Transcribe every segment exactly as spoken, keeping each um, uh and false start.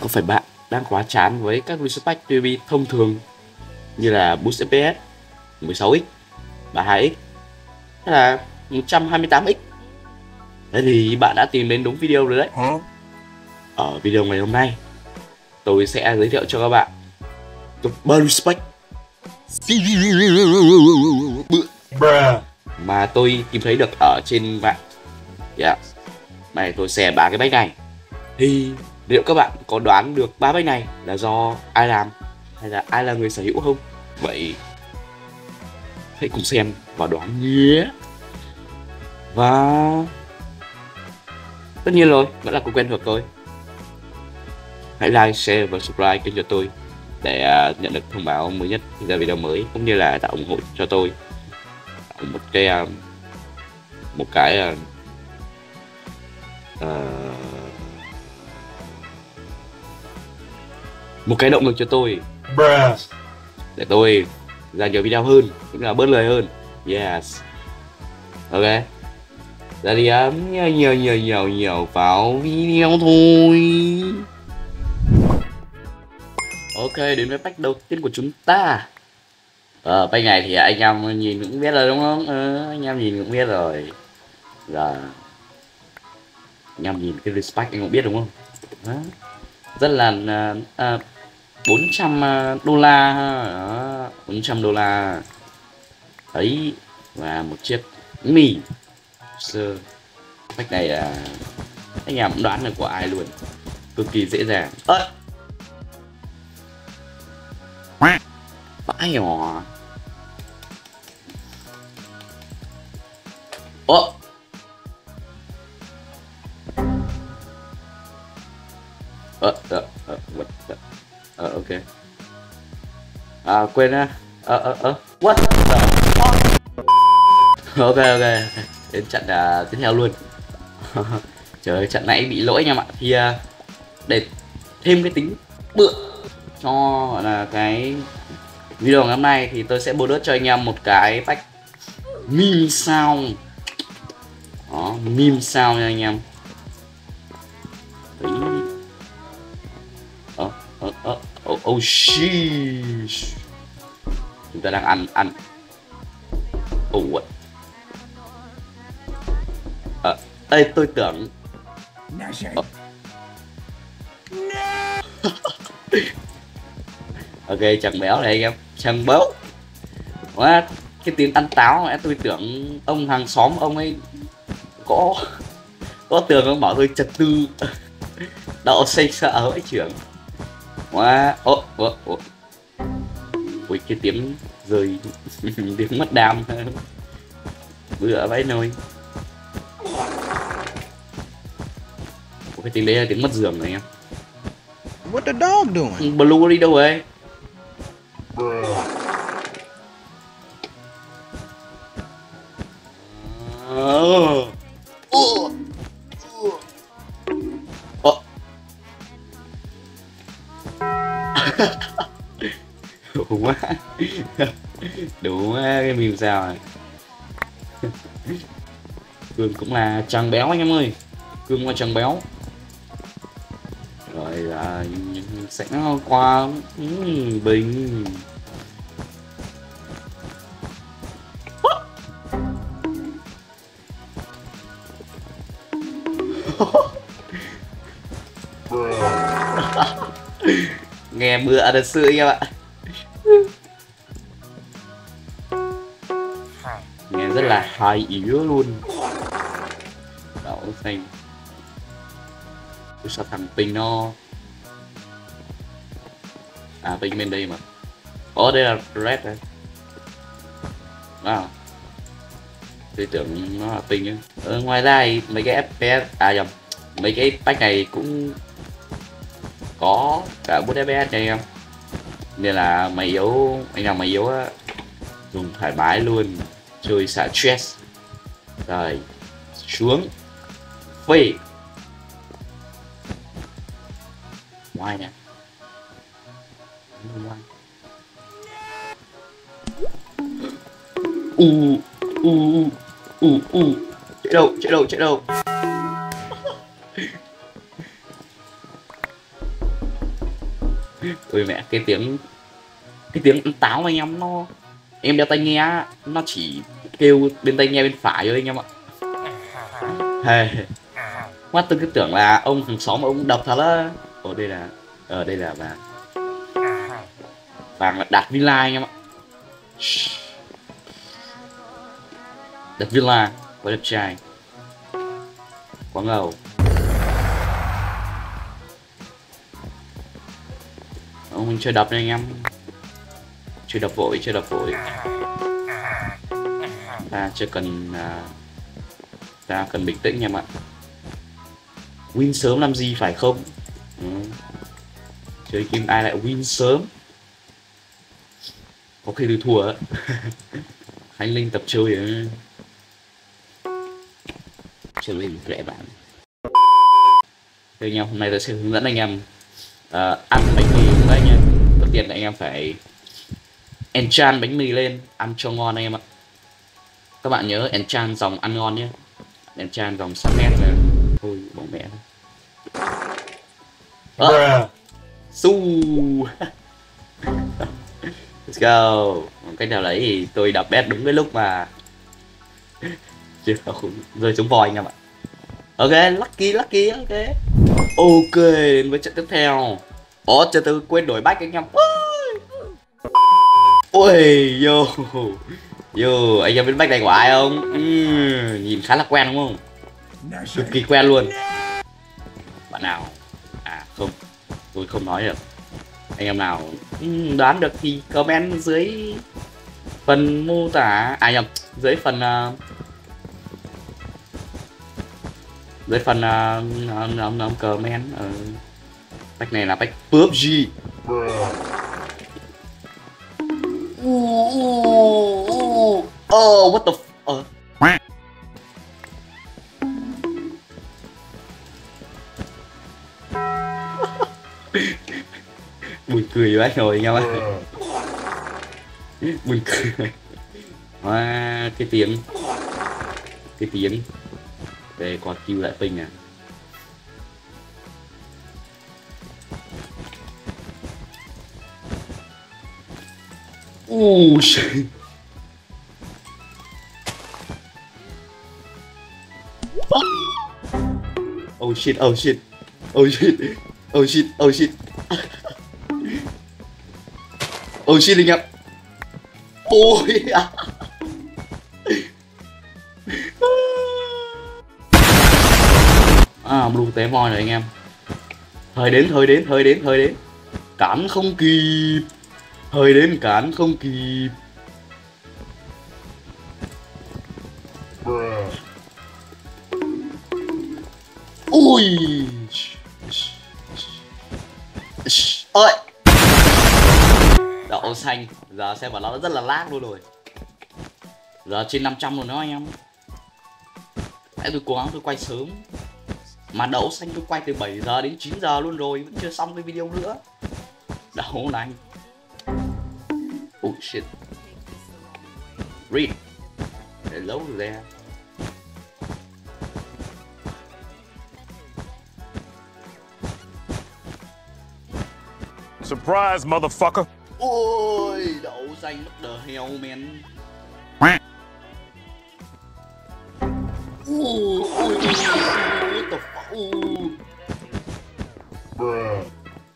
Có phải bạn đang quá chán với các respect tê vê thông thường như là Boost ép pê ét mười sáu x, ba mươi hai x hay là một trăm hai mươi tám x? Thế thì bạn đã tìm đến đúng video rồi đấy. Ở video ngày hôm nay, tôi sẽ giới thiệu cho các bạn top ba respect mà tôi tìm thấy được ở trên mạng. Yeah. Này, tôi share ba cái bách này. Thì liệu các bạn có đoán được ba bách này là do ai làm hay là ai là người sở hữu không? Vậy hãy cùng xem và đoán nhé. Và tất nhiên rồi, vẫn là câu quen thuộc thôi. Hãy like, share và subscribe kênh cho tôi để uh, nhận được thông báo mới nhất khi ra video mới, cũng như là tạo ủng hộ cho tôi một cái uh, một cái uh, uh, một cái động lực cho tôi để tôi ra nhiều video hơn, cũng là bớt lười hơn. Yes. Ok. Ra đi ấm nhiều nhiều nhiều nhiều nhiều vào video thôi. Ok, đến với pack đầu tiên của chúng ta. Ờ, pack này thì anh em nhìn cũng biết rồi đúng không? Ờ, anh em nhìn cũng biết rồi. Rồi. Anh em nhìn cái respect anh cũng biết đúng không? Đó. Rất là uh, uh, bốn trăm đô la ha. Đó, bốn trăm đô la. Đấy, và một chiếc mì sơ. Pack này là anh em cũng đoán được của ai luôn, cực kỳ dễ dàng. Ơ, vãi nhỏ. Ơ, ờ ờ ờ ờ ok. À quên á. Ờ ờ ờ what the fuck. Ok ok, đến trận uh, tiếp theo luôn. Trời ơi, trận nãy bị lỗi anh em ạ. Thì uh, để thêm cái tính bựa cho gọi là cái video ngày hôm nay thì tôi sẽ bonus cho anh em một cái pack meme sound. Đó, meme sound nha anh em. Đấy. Ờ ờ ờ oh, oh shit. Chúng ta đang ăn ăn. Oh what? Ờ, đây tôi tưởng. Ờ. Ok, chẳng béo này anh em, chẳng béo. Quá, cái tiếng ăn táo này tôi tưởng ông hàng xóm ông ấy có có tường ông bảo tôi trật tư. Đậu xanh sợ với trưởng. Quá, ô ô ô. Ui, cái tiếng rơi. Tiếng mất đam. Bữa vãi nồi. Cái tiếng đấy là tiếng mất giường này em. What the dog doing? Blue đi đâu rồi? Oh. Oh. Oh. Đủ quá. Đủ quá cái meme sao này. Cường cũng là chàng béo anh em ơi. Cường là chàng béo. Rồi là sẽ qua bình. Nghe bữa ăn được sự anh em ạ. Nghe rất là hài yếu luôn. Đậu xanh. Tôi sao thằng Ping nó. À Ping bên đây mà. Ồ đây là Red này. Wow. Tôi tưởng nó là Ping ấy. Ờ, ngoài ra thì mấy cái ép pê ét, à nhầm, mấy cái pack này cũng có cả bút ép pê ét cho anh em. Nên là mày yếu, anh nào mày yếu á, dùng thoải mái luôn, chơi xả stress. Rồi, xuống. Phi. Ngoài nè. U u u u chạy đâu chạy đâu chạy đâu. Ôi mẹ, cái tiếng cái tiếng ăn táo anh em, nó em đeo tai nghe nó chỉ kêu bên tai nghe bên phải thôi anh em ạ. Hey. Mắt tôi cứ tưởng là ông hàng xóm ông đập thật á. Ồ đây là ở đây là vàng. Vàng là Đạt Villa anh em ạ. Đạt Villa quá đẹp trai, quá ngầu. Ông mình chơi đập đây anh em, chơi đập vội, chơi đập vội. Ta chưa cần uh, ta cần bình tĩnh em ạ. Win sớm làm gì phải không? Ừ. Chơi game ai lại win sớm? Có khi tôi thua á. Khánh Linh tập chơi ấy. Chơi Linh rẻ bạn. Thế anh em, hôm nay tôi sẽ hướng dẫn anh em uh, ăn bánh mì đấy nha. Đầu tiên là anh em phải enchant bánh mì lên, ăn cho ngon anh em ạ. Các bạn nhớ enchant dòng ăn ngon nhé. Enchant dòng sắc nét là thôi bỏ mẹ thôi. À, su. Let's go. Cách nào đấy thì tôi đập bet đúng cái lúc mà chưa rơi xuống voi anh em ạ. Ok, lucky lucky ok. Ok, đến với trận tiếp theo. Ồ, chờ tôi quên đổi bách anh em. Ôi, yo. Yo, anh em biết bách này của ai không? Ừ, nhìn khá là quen đúng không? Cực kỳ quen luôn. Bạn nào? À không, tôi không nói được. Anh em nào đoán được thì comment dưới phần mô tả. À nhầm, dưới phần uh, dưới phần uh, ông ông comment. Uh, bách này là bách pê u bê giê. Oh, what the f... Uh. Buồn cười quá rồi anh em ạ. Buồn cười. À, cái tiếng cái tiếng để còn kêu lại ping à. Oh shit. Oh shit, oh shit. Oh shit. Oh shit, oh shit. Oh shit anh em. Ôi. À, blue té voi rồi anh em. Thời đến, thời đến, thời đến, thời đến. Cản không kịp. Thời đến cản không kịp. Ui. Ơi. Đậu xanh. Giờ xem vào nó rất là lag luôn rồi. Giờ trên năm trăm rồi đó anh em. Nãy tôi cố gắng tôi quay sớm. Mà đậu xanh tôi quay từ bảy giờ đến chín giờ luôn rồi. Vẫn chưa xong cái video nữa. Đậu này. Oh shit. Read. Hello there. Surprise, motherfucker. Ôi, đậu xanh mất the hell man. Ôi, ôi, what the fuck. Bruh.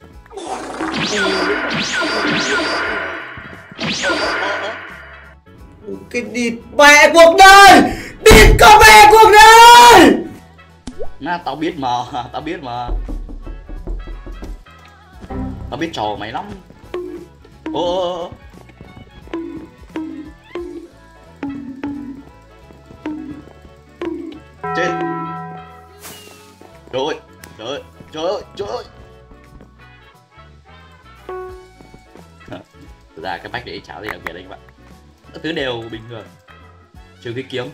Cái địt mẹ cuộc đời, địt có mẹ cuộc đời. Na, tao biết mà, tao biết mà. Tao biết trò mày lắm. Ô. Chết. Trời ơi, trời ơi, trời ơi, trời ơi. Thực ra cái bách để cháo gì đặc biệt đây các bạn. Các thứ đều bình thường. Trừ cái kiếm.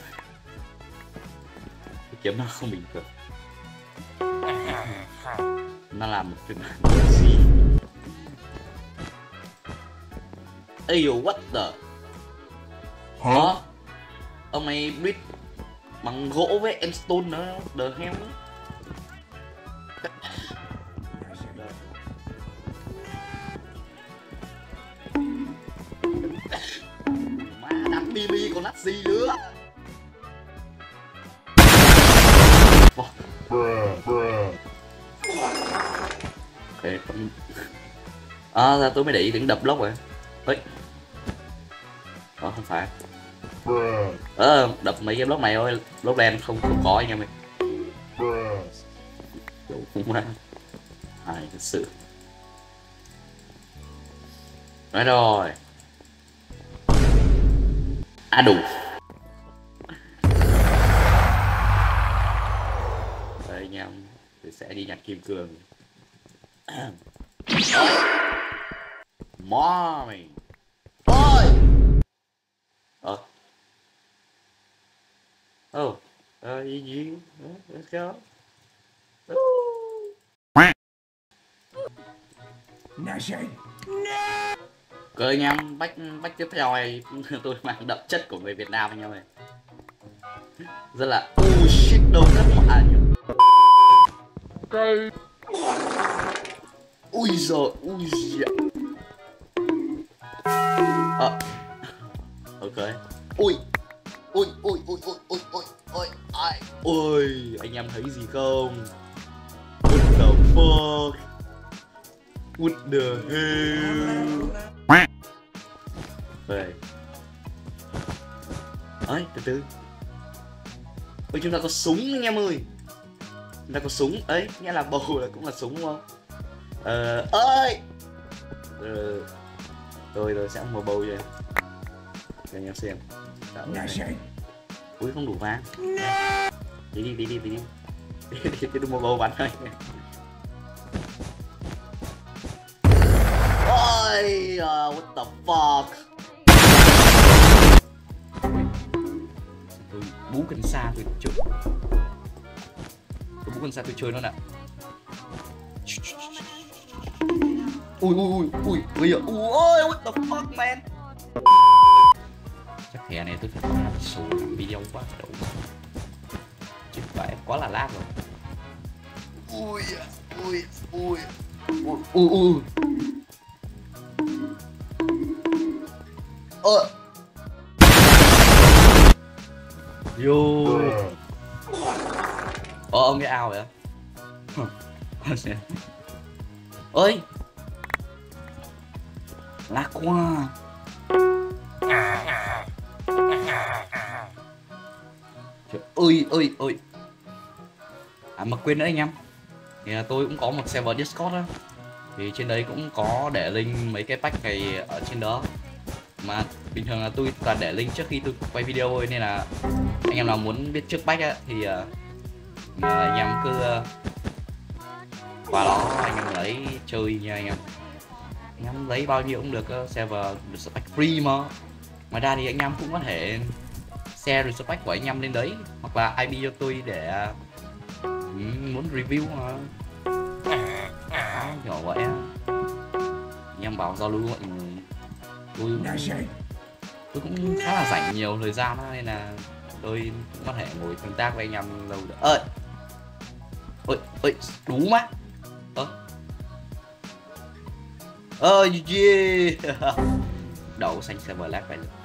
Cái kiếm nó không bình thường. Nó làm một chuyện gì. Ây dồ, what the. Hả? Ông này build bằng gỗ với endstone nữa. The hell. gì nữa. Ok, không. À, ra tôi mới để ý tiếng đập block rồi. Ê. Ờ, không phải. Ờ, đập mấy cái block này thôi, block đen không không có anh em ơi. Không quá. Ai thật sự. Nói rồi. À đủ. Đây anh em, tôi sẽ đi nhặt kim cương. Mày. Ôi. Ờ. Oh. Ờ, gì gì? Let's go. Cơ anh em, bách bách tiếp theo này tôi mang đậm chất của người Việt Nam anh em ơi. Rất là oh shit đâu rất mà nhỉ. Cây. Ui giời, ui giời. Ờ. Ok. Ui. Ui ui ui ui ui ui ui ai. Ôi, anh em thấy gì không? What the fuck? What the hell? Về. Ơi, từ từ. Ôi, chúng ta có súng anh em ơi. Chúng ta có súng. Ấy, nghĩa là bầu là cũng là súng đúng không? Ờ, ơi. Ờ, tôi tôi sẽ mua bầu cho em. Cho anh em xem. Ui, không đủ vàng. Đi đi đi đi đi đi. Đi đi mua bầu bắn thôi. Ôi, uh, what the fuck. Tôi bú cần sa tôi chơi. Tôi bú cần sa tôi chơi nó nè. Ui ui ui ui bây giờ ui ôi what the fuck man. Chắc thẻ này tôi phải có một số video quá đủ. Chứ phải quá là lag rồi. Ui ui ui ui ui ui. Ờ. Yo. Ờ ông cái ao vậy. Ơi. Lạc quá. Trời ơi ơi ơi. À mà quên nữa anh em. Thì là tôi cũng có một server Discord đó. Thì trên đấy cũng có để link mấy cái pack này ở trên đó. Mà bình thường là tôi toàn để link trước khi tôi quay video thôi, nên là anh em nào muốn biết trước pack á thì uh, anh em cứ uh, qua đó anh em lấy chơi nha anh em. Anh em lấy bao nhiêu cũng được, uh, server được pack free mà. Ngoài ra thì anh em cũng có thể share được pack của anh em lên đấy, hoặc là i pê cho tôi để uh, muốn review mà. Đó, nhỏ vậy á. Anh em bảo giao lưu mọi người. Tôi tôi cũng khá là rảnh nhiều thời gian đó, nên là tôi cũng có thể ngồi tương tác với anh em lâu được. Ơi ơi ơi đủ má. Ơ ơi yeah. Đậu xanh server lag vậy.